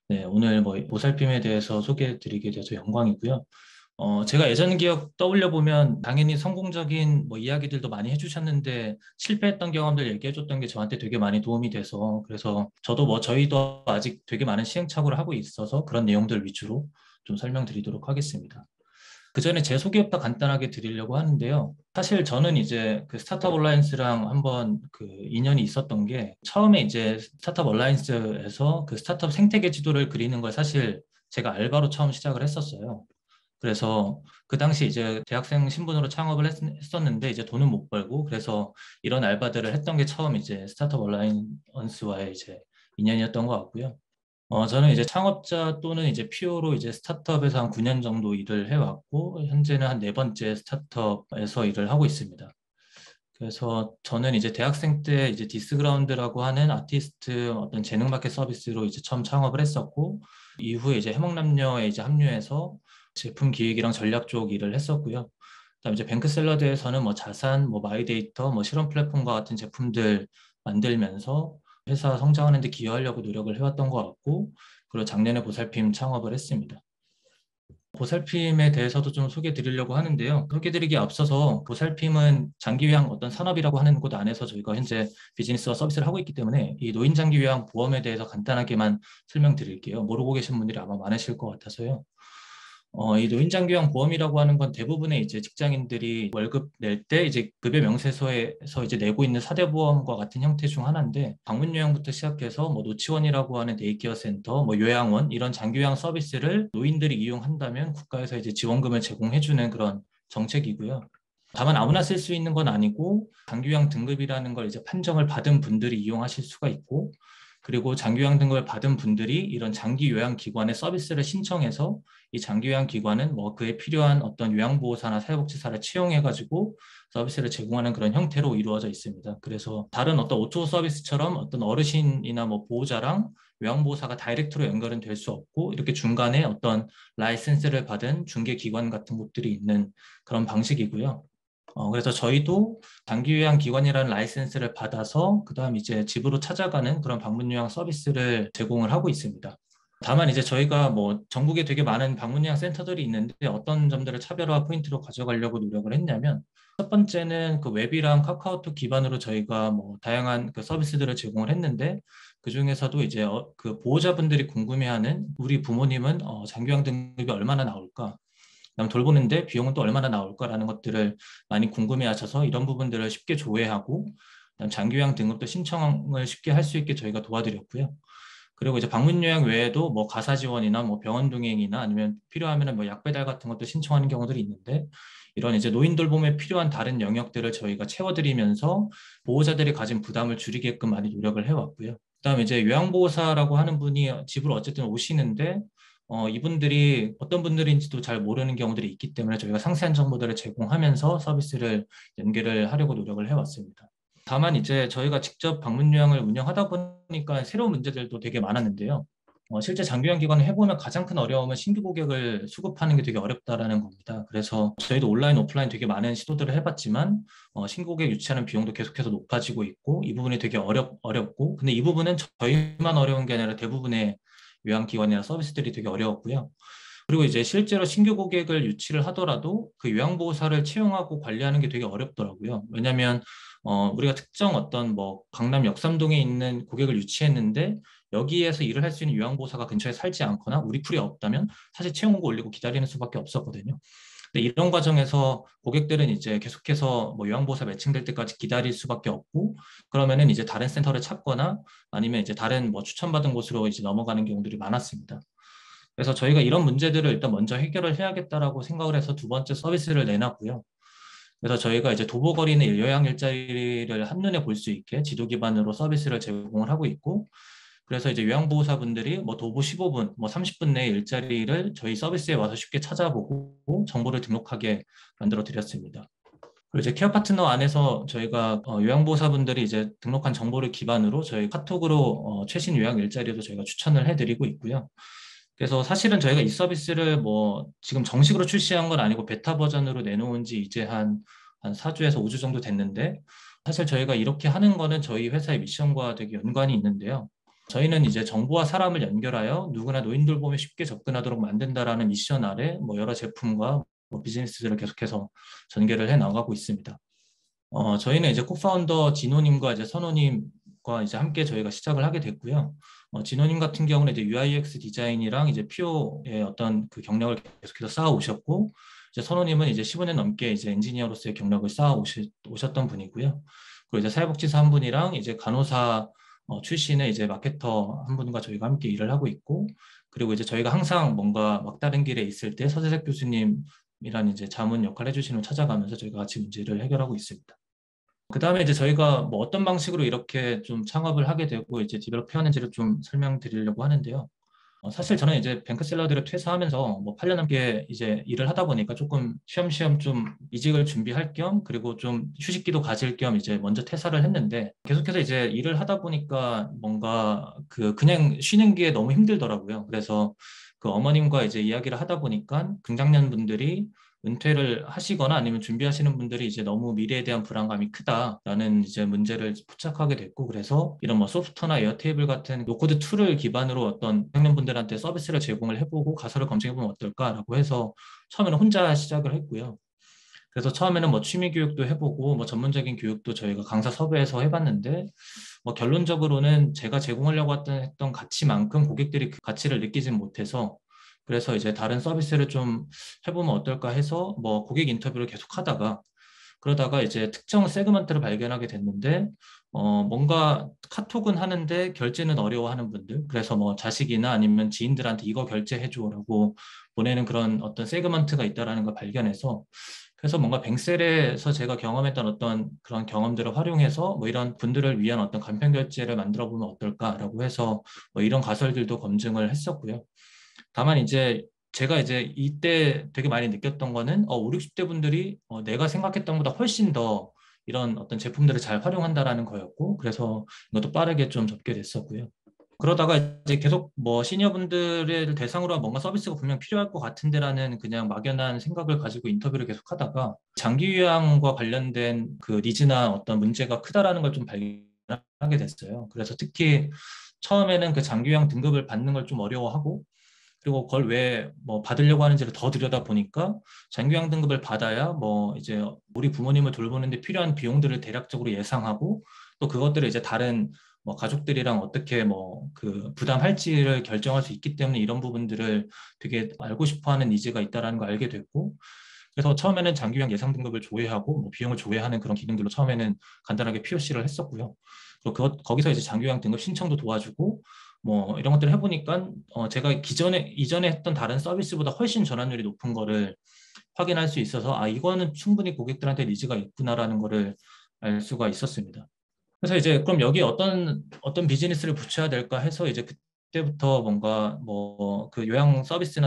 네, 오늘 뭐 보살핌에 대해서 소개해 드리게 돼서 영광이고요. 제가 예전 기억 떠올려 보면 당연히 성공적인 뭐 이야기들도 많이 해주셨는데 실패했던 경험들 얘기해 줬던 게 저한테 되게 많이 도움이 돼서 그래서 저도 뭐 저희도 아직 되게 많은 시행착오를 하고 있어서 그런 내용들 위주로 좀 설명드리도록 하겠습니다. 그 전에 제 소개부터 간단하게 드리려고 하는데요. 사실 저는 이제 그 스타트업 얼라이언스랑 한번 그 인연이 있었던 게 처음에 이제 스타트업 얼라이언스에서 그 스타트업 생태계 지도를 그리는 걸 사실 제가 알바로 처음 시작을 했었어요. 그래서 그 당시 이제 대학생 신분으로 창업을 했었는데 이제 돈은 못 벌고 그래서 이런 알바들을 했던 게 처음 이제 스타트업 얼라이언스와의 이제 인연이었던 것 같고요. 저는 이제 창업자 또는 이제 PO로 이제 스타트업에서 한 9년 정도 일을 해왔고, 현재는 한 네 번째 스타트업에서 일을 하고 있습니다. 그래서 저는 이제 대학생 때 이제 디스그라운드라고 하는 아티스트 어떤 재능 마켓 서비스로 이제 처음 창업을 했었고, 이후에 이제 해먹남녀에 이제 합류해서 제품 기획이랑 전략 쪽 일을 했었고요. 그다음 이제 뱅크샐러드에서는 뭐 자산, 뭐 마이데이터, 뭐 실험 플랫폼과 같은 제품들 만들면서 회사 성장하는 데 기여하려고 노력을 해왔던 것 같고, 그리고 작년에 보살핌 창업을 했습니다. 보살핌에 대해서도 좀 소개해 드리려고 하는데요. 소개해 드리기 앞서서 보살핌은 장기요양 어떤 산업이라고 하는 곳 안에서 저희가 현재 비즈니스와 서비스를 하고 있기 때문에 이 노인 장기요양 보험에 대해서 간단하게만 설명드릴게요. 모르고 계신 분들이 아마 많으실 것 같아서요. 이 노인장기요양 보험이라고 하는 건 대부분의 이제 직장인들이 월급 낼 때 이제 급여 명세서에서 이제 내고 있는 사대보험과 같은 형태 중 하나인데 방문 요양부터 시작해서 뭐 노치원이라고 하는 데이케어 센터, 뭐 요양원 이런 장기요양 서비스를 노인들이 이용한다면 국가에서 이제 지원금을 제공해주는 그런 정책이고요. 다만 아무나 쓸 수 있는 건 아니고 장기요양 등급이라는 걸 이제 판정을 받은 분들이 이용하실 수가 있고 그리고 장기요양 등급을 받은 분들이 이런 장기요양기관의 서비스를 신청해서 이 장기요양기관은 뭐 그에 필요한 어떤 요양보호사나 사회복지사를 채용해가지고 서비스를 제공하는 그런 형태로 이루어져 있습니다. 그래서 다른 어떤 오토 서비스처럼 어떤 어르신이나 뭐 보호자랑 요양보호사가 다이렉트로 연결은 될 수 없고 이렇게 중간에 어떤 라이센스를 받은 중개기관 같은 곳들이 있는 그런 방식이고요. 그래서 저희도 단기요양기관이라는 라이센스를 받아서 그다음 이제 집으로 찾아가는 그런 방문요양 서비스를 제공을 하고 있습니다. 다만 이제 저희가 뭐 전국에 되게 많은 방문요양 센터들이 있는데 어떤 점들을 차별화 포인트로 가져가려고 노력을 했냐면 첫 번째는 그 웹이랑 카카오톡 기반으로 저희가 뭐 다양한 그 서비스들을 제공을 했는데 그 중에서도 이제 그 보호자분들이 궁금해하는 우리 부모님은 장기요양 등급이 얼마나 나올까? 그다음 돌보는데 비용은 또 얼마나 나올까라는 것들을 많이 궁금해하셔서 이런 부분들을 쉽게 조회하고 그다음 장기요양 등급도 신청을 쉽게 할 수 있게 저희가 도와드렸고요. 그리고 이제 방문 요양 외에도 뭐 가사 지원이나 뭐 병원 동행이나 아니면 필요하면은 뭐 약 배달 같은 것도 신청하는 경우들이 있는데 이런 이제 노인 돌봄에 필요한 다른 영역들을 저희가 채워드리면서 보호자들이 가진 부담을 줄이게끔 많이 노력을 해왔고요. 그다음에 이제 요양보호사라고 하는 분이 집으로 어쨌든 오시는데 이분들이 어떤 분들인지도 잘 모르는 경우들이 있기 때문에 저희가 상세한 정보들을 제공하면서 서비스를 연계를 하려고 노력을 해왔습니다. 다만 이제 저희가 직접 방문 요양을 운영하다 보니까 새로운 문제들도 되게 많았는데요. 실제 장기요양 기관을 해보면 가장 큰 어려움은 신규 고객을 수급하는 게 되게 어렵다라는 겁니다. 그래서 저희도 온라인, 오프라인 되게 많은 시도들을 해봤지만 신규 고객 유치하는 비용도 계속해서 높아지고 있고 이 부분이 되게 어렵고 근데 이 부분은 저희만 어려운 게 아니라 대부분의 요양기관이나 서비스들이 되게 어려웠고요. 그리고 이제 실제로 신규 고객을 유치를 하더라도 그 요양보호사를 채용하고 관리하는 게 되게 어렵더라고요. 왜냐하면 우리가 특정 어떤 뭐 강남 역삼동에 있는 고객을 유치했는데 여기에서 일을 할 수 있는 요양보호사가 근처에 살지 않거나 우리 풀이 없다면 사실 채용고 올리고 기다리는 수밖에 없었거든요. 근데 이런 과정에서 고객들은 이제 계속해서 뭐 요양보호사 매칭될 때까지 기다릴 수밖에 없고 그러면은 이제 다른 센터를 찾거나 아니면 이제 다른 뭐 추천받은 곳으로 이제 넘어가는 경우들이 많았습니다. 그래서 저희가 이런 문제들을 일단 먼저 해결을 해야겠다라고 생각을 해서 두 번째 서비스를 내놨고요. 그래서 저희가 이제 도보거리는 요양 일자리를 한눈에 볼 수 있게 지도 기반으로 서비스를 제공을 하고 있고, 그래서 이제 요양보호사분들이 뭐 도보 15분, 뭐 30분 내에 일자리를 저희 서비스에 와서 쉽게 찾아보고 정보를 등록하게 만들어 드렸습니다. 그리고 이제 케어 파트너 안에서 저희가 요양보호사분들이 이제 등록한 정보를 기반으로 저희 카톡으로 최신 요양 일자리도 저희가 추천을 해드리고 있고요. 그래서 사실은 저희가 이 서비스를 뭐 지금 정식으로 출시한 건 아니고 베타 버전으로 내놓은 지 이제 한 4주에서 5주 정도 됐는데 사실 저희가 이렇게 하는 거는 저희 회사의 미션과 되게 연관이 있는데요. 저희는 이제 정부와 사람을 연결하여 누구나 노인 돌봄에 쉽게 접근하도록 만든다라는 미션 아래 뭐 여러 제품과 뭐 비즈니스들을 계속해서 전개를 해 나가고 있습니다. 저희는 이제 코파운더 진호님과 이제 선호님과 이제 함께 저희가 시작을 하게 됐고요. 진호님 같은 경우는 이제 UIX 디자인이랑 이제 PO의 어떤 그 경력을 계속해서 쌓아 오셨고, 이제 선호님은 이제 15년 넘게 이제 엔지니어로서의 경력을 쌓아 오셨던 분이고요. 그리고 이제 사회복지사 한 분이랑 이제 간호사 출신의 이제 마케터 한 분과 저희가 함께 일을 하고 있고, 그리고 이제 저희가 항상 뭔가 막다른 길에 있을 때 서재석 교수님이란 이제 자문 역할 해주시는 분 찾아가면서 저희가 같이 문제를 해결하고 있습니다. 그다음에 이제 저희가 뭐 어떤 방식으로 이렇게 좀 창업을 하게 되고 이제 디벨롭 해왔는지를 좀 설명드리려고 하는데요. 사실 저는 이제 뱅크 샐러드를 퇴사하면서 뭐 8년 넘게 이제 일을 하다 보니까 조금 쉬엄쉬엄 좀 이직을 준비할 겸 그리고 좀 휴식기도 가질 겸 이제 먼저 퇴사를 했는데 계속해서 이제 일을 하다 보니까 뭔가 그냥 쉬는 게 너무 힘들더라고요. 그래서 그 어머님과 이제 이야기를 하다 보니까 중장년 분들이 은퇴를 하시거나 아니면 준비하시는 분들이 이제 너무 미래에 대한 불안감이 크다라는 이제 문제를 포착하게 됐고, 그래서 이런 뭐 소프트나 에어테이블 같은 노코드 툴을 기반으로 어떤 청년분들한테 서비스를 제공을 해보고 가설을 검증해보면 어떨까라고 해서 처음에는 혼자 시작을 했고요. 그래서 처음에는 뭐 취미 교육도 해보고 뭐 전문적인 교육도 저희가 강사 섭외해서 해봤는데 뭐 결론적으로는 제가 제공하려고 했던 가치만큼 고객들이 그 가치를 느끼진 못해서, 그래서 이제 다른 서비스를 좀 해보면 어떨까 해서 뭐 고객 인터뷰를 계속 하다가 그러다가 이제 특정 세그먼트를 발견하게 됐는데 뭔가 카톡은 하는데 결제는 어려워하는 분들, 그래서 뭐 자식이나 아니면 지인들한테 이거 결제해줘라고 보내는 그런 어떤 세그먼트가 있다라는 걸 발견해서, 그래서 뭔가 뱅셀에서 제가 경험했던 어떤 그런 경험들을 활용해서 뭐 이런 분들을 위한 어떤 간편 결제를 만들어 보면 어떨까라고 해서 뭐 이런 가설들도 검증을 했었고요. 다만 이제 제가 이제 이때 되게 많이 느꼈던 거는 5, 60대 분들이 내가 생각했던 것보다 훨씬 더 이런 어떤 제품들을 잘 활용한다라는 거였고, 그래서 이것도 빠르게 좀 접게 됐었고요. 그러다가 이제 계속 뭐 시니어분들을 대상으로 한 뭔가 서비스가 분명 필요할 것 같은데라는 그냥 막연한 생각을 가지고 인터뷰를 계속 하다가 장기 요양과 관련된 그 니즈나 어떤 문제가 크다라는 걸 좀 발견하게 됐어요. 그래서 특히 처음에는 그 장기 요양 등급을 받는 걸 좀 어려워하고, 그리고 그걸 왜 뭐 받으려고 하는지를 더 들여다 보니까 장기요양 등급을 받아야 뭐 이제 우리 부모님을 돌보는데 필요한 비용들을 대략적으로 예상하고 또 그것들을 이제 다른 뭐 가족들이랑 어떻게 뭐 그 부담할지를 결정할 수 있기 때문에 이런 부분들을 되게 알고 싶어 하는 니즈가 있다라는 걸 알게 됐고, 그래서 처음에는 장기요양 예상 등급을 조회하고 뭐 비용을 조회하는 그런 기능들로 처음에는 간단하게 POC를 했었고요. 그리고 거기서 이제 장기요양 등급 신청도 도와주고 뭐 이런 것들을 해보니까 제가 이전에 했던 다른 서비스보다 훨씬 전환율이 높은 거를 확인할 수 있어서 이거는 충분히 고객들한테 니즈가 있구나라는 거를 알 수가 있었습니다. 그래서 이제 그럼 여기 어떤 비즈니스를 붙여야 될까 해서 이제 그때부터 뭔가 뭐 그 요양 서비스나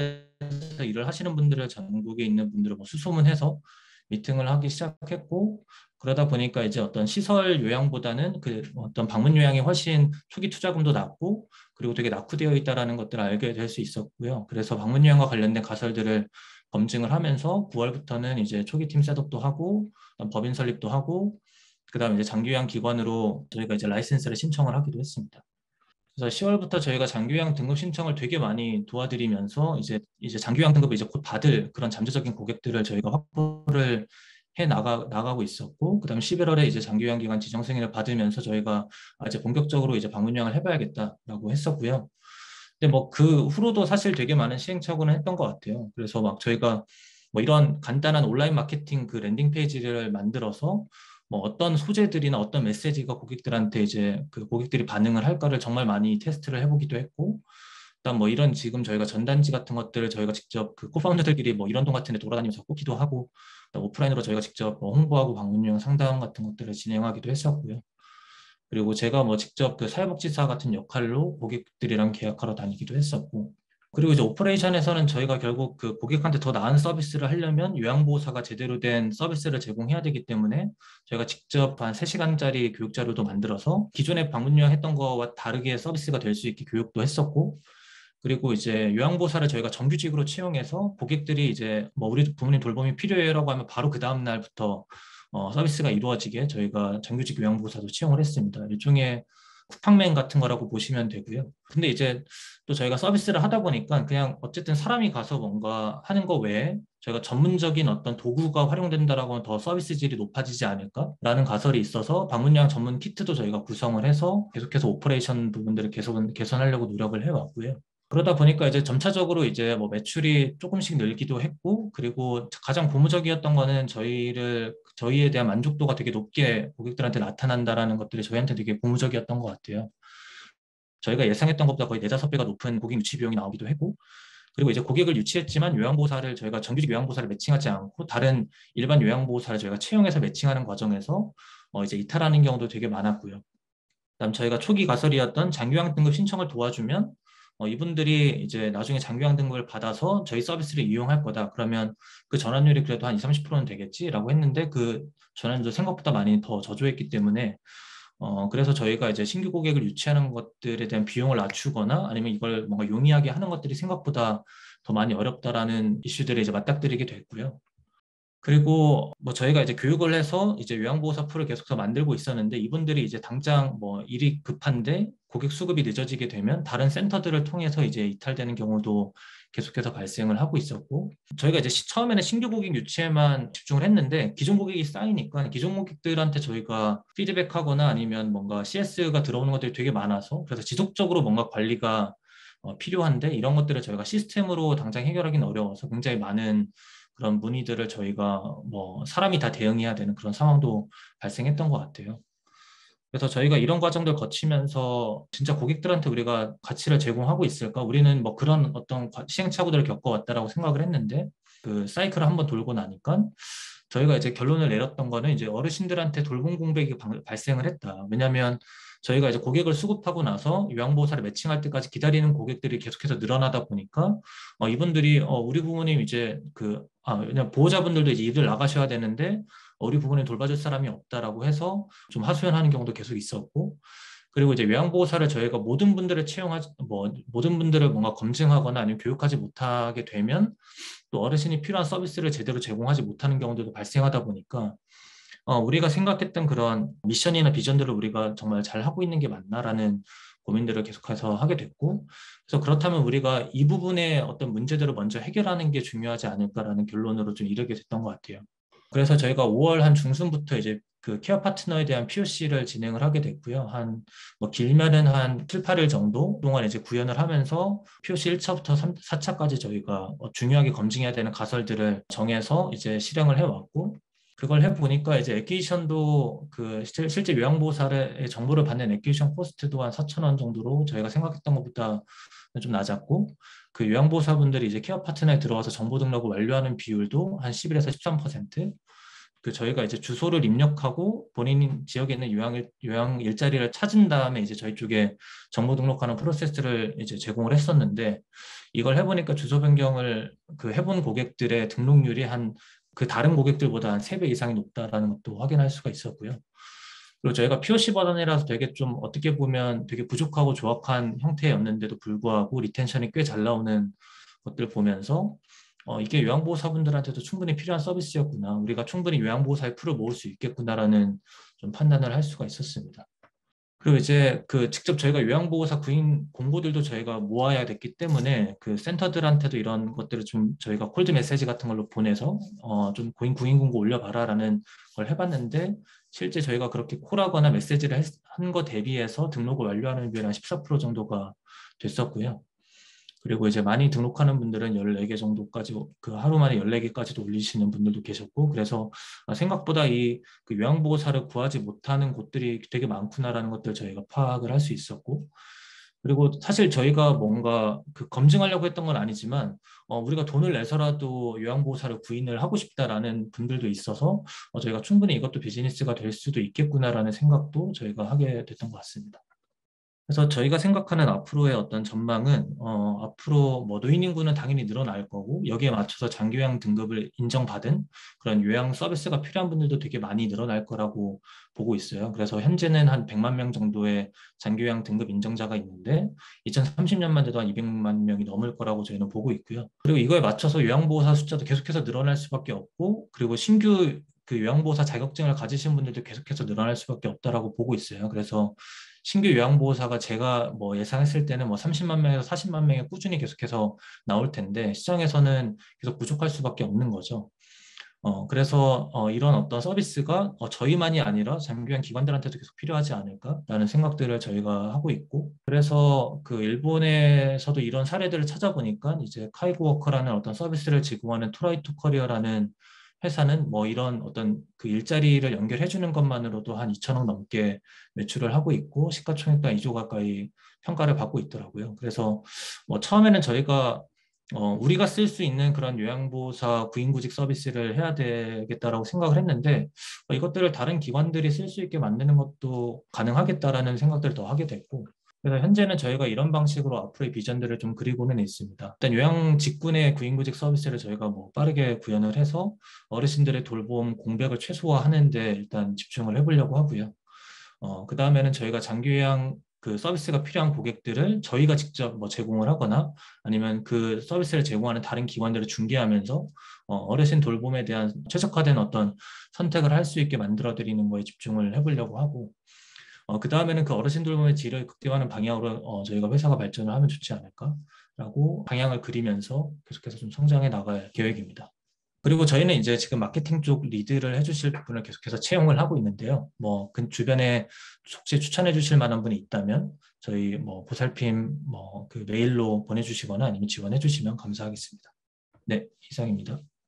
산업에서 일을 하시는 분들을 전국에 있는 분들을 뭐 수소문해서 미팅을 하기 시작했고, 그러다 보니까 이제 어떤 시설 요양보다는 그 어떤 방문 요양이 훨씬 초기 투자금도 낮고 그리고 되게 낙후되어 있다라는 것들을 알게 될 수 있었고요. 그래서 방문 요양과 관련된 가설들을 검증을 하면서 9월부터는 이제 초기 팀 셋업도 하고 법인 설립도 하고 그다음에 이제 장기요양 기관으로 저희가 이제 라이센스를 신청을 하기도 했습니다. 그래서 10월부터 저희가 장기요양 등급 신청을 되게 많이 도와드리면서 이제 장기요양 등급을 이제 곧 받을 그런 잠재적인 고객들을 저희가 확보를 나가고 있었고, 그다음에 11월에 이제 장기요양 기관 지정 승인을 받으면서 저희가 이제 본격적으로 이제 방문 요양을 해봐야겠다라고 했었고요. 근데 뭐 그 후로도 사실 되게 많은 시행착오는 했던 것 같아요. 그래서 막 저희가 뭐 이런 간단한 온라인 마케팅 그 랜딩 페이지를 만들어서 뭐 어떤 소재들이나 어떤 메시지가 고객들한테 이제 그 고객들이 반응을 할까를 정말 많이 테스트를 해보기도 했고, 그다음 뭐 이런 지금 저희가 전단지 같은 것들을 저희가 직접 그 코파운더들끼리 뭐 이런 동 같은 데 돌아다니면서 꽂기도 하고, 그다음 오프라인으로 저희가 직접 뭐 홍보하고 방문용 상담 같은 것들을 진행하기도 했었고요. 그리고 제가 뭐 직접 그 사회복지사 같은 역할로 고객들이랑 계약하러 다니기도 했었고, 그리고 이제 오퍼레이션에서는 저희가 결국 그 고객한테 더 나은 서비스를 하려면 요양보호사가 제대로 된 서비스를 제공해야 되기 때문에 저희가 직접 한 3시간짜리 교육 자료도 만들어서 기존에 방문 요양했던 거와 다르게 서비스가 될 수 있게 교육도 했었고, 그리고 이제 요양보호사를 저희가 정규직으로 채용해서 고객들이 이제 뭐 우리 부모님 돌봄이 필요해요라고 하면 바로 그 다음 날부터 서비스가 이루어지게 저희가 정규직 요양보호사도 채용을 했습니다. 일종의 쿠팡맨 같은 거라고 보시면 되고요. 근데 이제 또 저희가 서비스를 하다 보니까 그냥 어쨌든 사람이 가서 뭔가 하는 거 외에 저희가 전문적인 어떤 도구가 활용된다라고 하면 더 서비스 질이 높아지지 않을까라는 가설이 있어서 방문 요양 전문 키트도 저희가 구성을 해서 계속해서 오퍼레이션 부분들을 계속 개선하려고 노력을 해왔고요. 그러다 보니까 이제 점차적으로 이제 뭐 매출이 조금씩 늘기도 했고, 그리고 가장 고무적이었던 거는 저희에 대한 만족도가 되게 높게 고객들한테 나타난다라는 것들이 저희한테 되게 고무적이었던 것 같아요. 저희가 예상했던 것보다 거의 4~5배가 높은 고객 유치 비용이 나오기도 했고, 그리고 이제 고객을 유치했지만 요양보호사를 저희가 정규직 요양보호사를 매칭하지 않고 다른 일반 요양보호사를 저희가 채용해서 매칭하는 과정에서 이제 이탈하는 경우도 되게 많았고요. 그다음 저희가 초기 가설이었던 장기요양 등급 신청을 도와주면 이분들이 이제 나중에 장기요양 등급을 받아서 저희 서비스를 이용할 거다. 그러면 그 전환율이 그래도 한 20~30%는 되겠지라고 했는데 그 전환율도 생각보다 많이 더 저조했기 때문에 그래서 저희가 이제 신규 고객을 유치하는 것들에 대한 비용을 낮추거나 아니면 이걸 뭔가 용이하게 하는 것들이 생각보다 더 많이 어렵다라는 이슈들에 이제 맞닥뜨리게 됐고요. 그리고 뭐 저희가 이제 교육을 해서 이제 요양보호사 풀을 계속해서 만들고 있었는데 이분들이 이제 당장 뭐 일이 급한데 고객 수급이 늦어지게 되면 다른 센터들을 통해서 이제 이탈되는 경우도 계속해서 발생을 하고 있었고 저희가 이제 처음에는 신규 고객 유치에만 집중을 했는데 기존 고객이 쌓이니까 기존 고객들한테 저희가 피드백하거나 아니면 뭔가 CS가 들어오는 것들이 되게 많아서 그래서 지속적으로 뭔가 관리가 필요한데 이런 것들을 저희가 시스템으로 당장 해결하기는 어려워서 굉장히 많은 그런 문의들을 저희가 뭐 사람이 다 대응해야 되는 그런 상황도 발생했던 것 같아요. 그래서 저희가 이런 과정들 거치면서 진짜 고객들한테 우리가 가치를 제공하고 있을까? 우리는 뭐 그런 어떤 시행착오들을 겪어왔다라고 생각을 했는데 그 사이클을 한번 돌고 나니까 저희가 이제 결론을 내렸던 거는 이제 어르신들한테 돌봄 공백이 발생을 했다. 왜냐하면 저희가 이제 고객을 수급하고 나서 요양보호사를 매칭할 때까지 기다리는 고객들이 계속해서 늘어나다 보니까 이분들이 우리 부모님 이제 그냥 보호자분들도 이제 일을 나가셔야 되는데 우리 부모님 돌봐줄 사람이 없다라고 해서 좀 하소연하는 경우도 계속 있었고 그리고 이제 요양보호사를 저희가 모든 분들을 뭔가 검증하거나 아니면 교육하지 못하게 되면 또 어르신이 필요한 서비스를 제대로 제공하지 못하는 경우들도 발생하다 보니까 우리가 생각했던 그런 미션이나 비전들을 우리가 정말 잘 하고 있는 게 맞나라는 고민들을 계속해서 하게 됐고 그래서 그렇다면 우리가 이 부분의 어떤 문제들을 먼저 해결하는 게 중요하지 않을까라는 결론으로 좀 이르게 됐던 것 같아요. 그래서 저희가 5월 한 중순부터 이제 그 케어 파트너에 대한 POC를 진행을 하게 됐고요. 뭐 길면은 한 7, 8일 정도 동안 이제 구현을 하면서 POC 1차부터 4차까지 저희가 중요하게 검증해야 되는 가설들을 정해서 이제 실행을 해왔고 그걸 해보니까 이제 애퀴션도 그 실제 요양보호사의 정보를 받는 애퀴션 코스트도 한 4,000원 정도로 저희가 생각했던 것보다 좀 낮았고 그 요양보호사분들이 이제 케어 파트너에 들어와서 정보 등록을 완료하는 비율도 한 11에서 13%. 그 저희가 이제 주소를 입력하고 본인 지역에 있는 요양 일자리를 찾은 다음에 이제 저희 쪽에 정보 등록하는 프로세스를 이제 제공을 했었는데 이걸 해보니까 주소 변경을 그 해본 고객들의 등록률이 그 다른 고객들보다 한 3배 이상이 높다라는 것도 확인할 수가 있었고요. 그리고 저희가 POC 버전이라서 되게 좀 어떻게 보면 되게 부족하고 조악한 형태였는데도 불구하고 리텐션이 꽤 잘 나오는 것들 보면서 이게 요양보호사분들한테도 충분히 필요한 서비스였구나. 우리가 충분히 요양보호사의 풀을 모을 수 있겠구나라는 좀 판단을 할 수가 있었습니다. 그리고 이제 직접 저희가 요양보호사 구인 공고들도 저희가 모아야 됐기 때문에 그 센터들한테도 이런 것들을 좀 저희가 콜드 메시지 같은 걸로 보내서 좀 구인 공고 올려봐라라는 걸 해봤는데 실제 저희가 그렇게 콜하거나 메시지를 한 거 대비해서 등록을 완료하는 비율 한 14% 정도가 됐었고요. 그리고 이제 많이 등록하는 분들은 14개 정도까지 그 하루 만에 14개까지도 올리시는 분들도 계셨고 그래서 생각보다 그 요양보호사를 구하지 못하는 곳들이 되게 많구나라는 것들 저희가 파악을 할 수 있었고 그리고 사실 저희가 뭔가 그 검증하려고 했던 건 아니지만 우리가 돈을 내서라도 요양보호사를 구인을 하고 싶다라는 분들도 있어서 저희가 충분히 이것도 비즈니스가 될 수도 있겠구나라는 생각도 저희가 하게 됐던 것 같습니다. 그래서 저희가 생각하는 앞으로의 어떤 전망은 앞으로 뭐 노인 인구는 당연히 늘어날 거고 여기에 맞춰서 장기요양 등급을 인정받은 그런 요양 서비스가 필요한 분들도 되게 많이 늘어날 거라고 보고 있어요. 그래서 현재는 한 100만 명 정도의 장기요양 등급 인정자가 있는데 2030년만 돼도 한 200만 명이 넘을 거라고 저희는 보고 있고요. 그리고 이거에 맞춰서 요양보호사 숫자도 계속해서 늘어날 수밖에 없고 그리고 신규 그 요양보호사 자격증을 가지신 분들도 계속해서 늘어날 수밖에 없다라고 보고 있어요. 그래서 신규 요양보호사가 제가 뭐 예상했을 때는 뭐 30만 명에서 40만 명이 꾸준히 계속해서 나올 텐데 시장에서는 계속 부족할 수밖에 없는 거죠. 그래서 이런 어떤 서비스가 저희만이 아니라 장기요양 기관들한테도 계속 필요하지 않을까라는 생각들을 저희가 하고 있고, 그래서 그 일본에서도 이런 사례들을 찾아보니까 이제 카이고 워커라는 어떤 서비스를 제공하는 트라이투 커리어라는 회사는 뭐 이런 어떤 그 일자리를 연결해 주는 것만으로도 한 2천억 넘게 매출을 하고 있고 시가총액도 한 2조 가까이 평가를 받고 있더라고요. 그래서 뭐 처음에는 저희가 우리가 쓸 수 있는 그런 요양보호사 구인구직 서비스를 해야 되겠다라고 생각을 했는데, 이것들을 다른 기관들이 쓸 수 있게 만드는 것도 가능하겠다라는 생각들을 더 하게 됐고, 그래서 현재는 저희가 이런 방식으로 앞으로의 비전들을 좀 그리고는 있습니다. 일단 요양 직군의 구인구직 서비스를 저희가 뭐 빠르게 구현을 해서 어르신들의 돌봄 공백을 최소화하는 데 일단 집중을 해보려고 하고요. 그 다음에는 저희가 장기요양 그 서비스가 필요한 고객들을 저희가 직접 뭐 제공을 하거나 아니면 그 서비스를 제공하는 다른 기관들을 중개하면서 어르신 돌봄에 대한 최적화된 어떤 선택을 할 수 있게 만들어 드리는 거에 집중을 해보려고 하고, 그 다음에는 그 어르신 돌봄의 질을 극대화하는 방향으로 저희가 회사가 발전을 하면 좋지 않을까라고 방향을 그리면서 계속해서 좀 성장해 나갈 계획입니다. 그리고 저희는 이제 지금 마케팅 쪽 리드를 해주실 분을 계속해서 채용을 하고 있는데요. 뭐 그 주변에 혹시 추천해 주실 만한 분이 있다면 저희 뭐 보살핌 뭐 그 메일로 보내주시거나 아니면 지원해 주시면 감사하겠습니다. 네, 이상입니다.